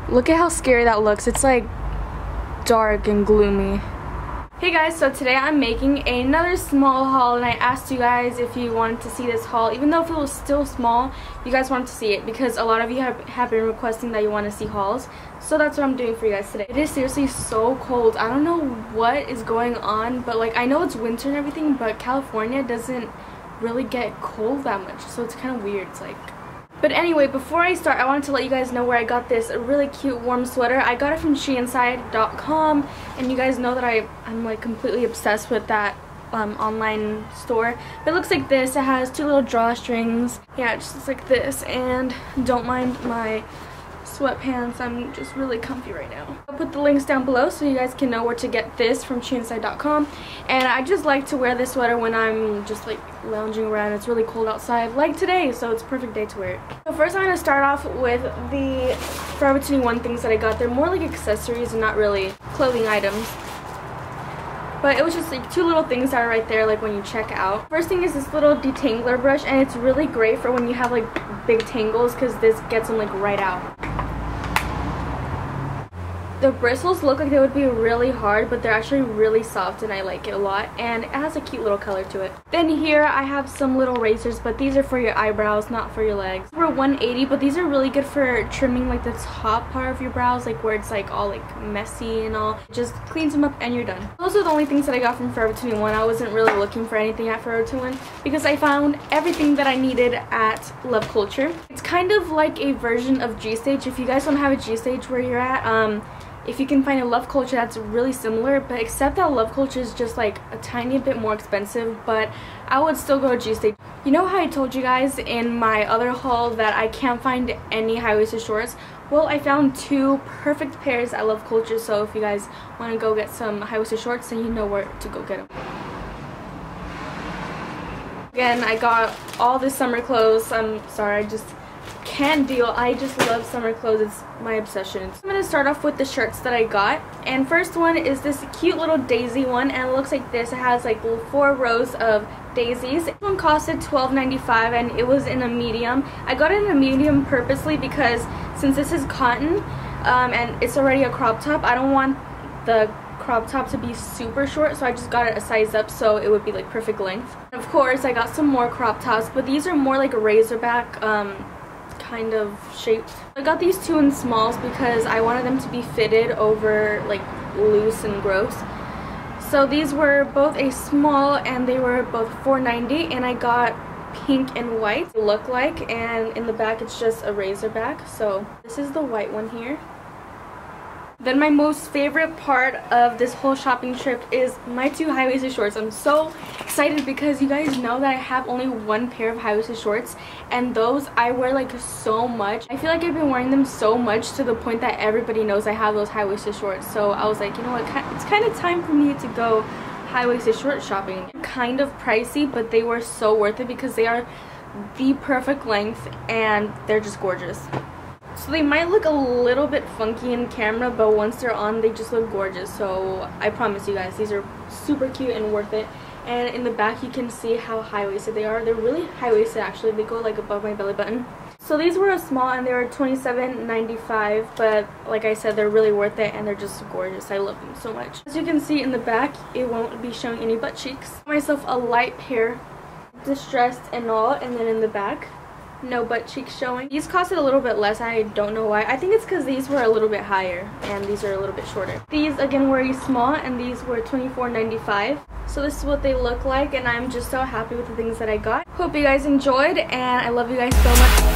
Look at how scary that looks. It's like dark and gloomy. Hey guys, so today I'm making another small haul, and I asked you guys if you wanted to see this haul. Even though if it was still small, you guys wanted to see it because a lot of you have been requesting that you want to see hauls. So that's what I'm doing for you guys today. It is seriously so cold. I don't know what is going on, but like I know it's winter and everything, but California doesn't really get cold that much. So it's kind of weird. It's like... But anyway, before I start, I wanted to let you guys know where I got this really cute warm sweater. I got it from sheinside.com, and you guys know that I'm like completely obsessed with that online store. But it looks like this. It has two little drawstrings. Yeah, it just looks like this, and don't mind my sweatpants. I'm just really comfy right now. I'll put the links down below so you guys can know where to get this from sheinside.com. And I just like to wear this sweater when I'm just like lounging around. It's really cold outside like today, so it's a perfect day to wear it. So first I'm going to start off with the Forever 21 things that I got. They're more like accessories and not really clothing items. But it was just like two little things that are right there like when you check out. First thing is this little detangler brush, and it's really great for when you have like big tangles because this gets them like right out. The bristles look like they would be really hard, but they're actually really soft and I like it a lot, and it has a cute little color to it. Then here I have some little razors, but these are for your eyebrows, not for your legs. These were $1.80, but these are really good for trimming like the top part of your brows, like where it's like all like messy and all. It just cleans them up and you're done. Those are the only things that I got from Forever 21. I wasn't really looking for anything at Forever 21 because I found everything that I needed at Love Culture. It's kind of like a version of G-Stage. If you guys don't have a G-Stage where you're at, if you can find a Love Culture that's really similar, but except that Love Culture is just like a tiny bit more expensive, but I would still go to G-Stage. You know how I told you guys in my other haul that I can't find any high-waisted shorts? Well, I found two perfect pairs at Love Culture, so if you guys want to go get some high-waisted shorts, then you know where to go get them. Again, I got all the summer clothes. I'm sorry, I just can't deal. I just love summer clothes. It's my obsession. I'm going to start off with the shirts that I got, and first one is this cute little daisy one, and it looks like this. It has like 4 rows of daisies. This one costed $12.95 and it was in a medium. I got it in a medium purposely because since this is cotton and it's already a crop top, I don't want the crop top to be super short, so I just got it a size up so it would be like perfect length. And of course I got some more crop tops, but these are more like a razorback kind of shaped. I got these two in smalls because I wanted them to be fitted over like loose and gross. So these were both a small and they were both $4.90, and I got pink and white they look like, and in the back it's just a razorback. So this is the white one here. Then my most favorite part of this whole shopping trip is my two high-waisted shorts. I'm so excited because you guys know that I have only one pair of high-waisted shorts, and those I wear like so much. I feel like I've been wearing them so much to the point that everybody knows I have those high-waisted shorts. So I was like, you know what, it's kind of time for me to go high-waisted short shopping. Kind of pricey, but they were so worth it because they are the perfect length and they're just gorgeous. So they might look a little bit funky in camera, but once they're on, they just look gorgeous. So I promise you guys, these are super cute and worth it. And in the back, you can see how high-waisted they are. They're really high-waisted, actually. They go like above my belly button. So these were a small, and they were $27.95. But like I said, they're really worth it, and they're just gorgeous. I love them so much. As you can see in the back, it won't be showing any butt cheeks. I got myself a light pair, distressed and all, and then in the back, no butt cheeks showing. These costed a little bit less. I don't know why. I think it's because these were a little bit higher and these are a little bit shorter. These again were small and these were $24.95. So this is what they look like, and I'm just so happy with the things that I got. Hope you guys enjoyed, and I love you guys so much.